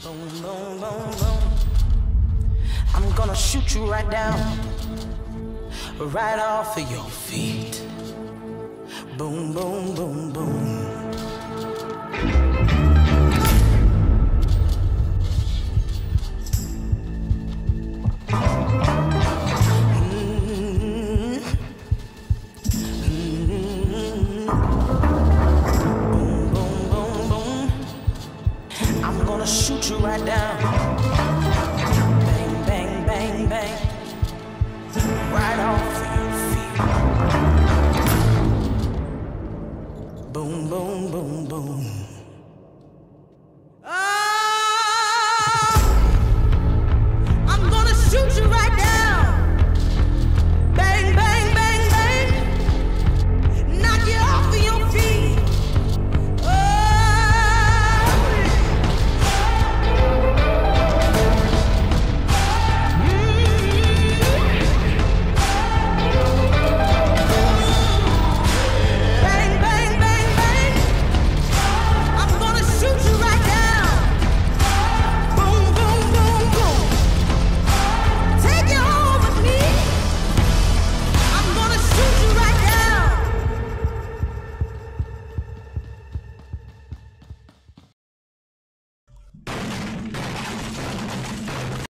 Boom, boom, boom, boom. I'm gonna shoot you right down, right off of your feet. Boom, boom, boom, boom. I'm gonna shoot you right down. Bang, bang, bang, bang. Right off of your feet. Boom, boom, boom, boom.